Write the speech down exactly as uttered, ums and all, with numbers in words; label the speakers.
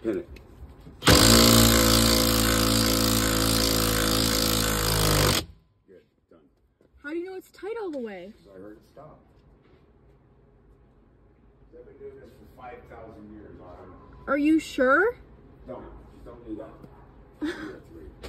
Speaker 1: Pin it. Good, done.
Speaker 2: How do you know it's tight all the way?
Speaker 1: Because I heard it stop. I've been doing this for five thousand years, Autumn.
Speaker 2: Are you sure?
Speaker 1: Don't. Don't do that. Do that three.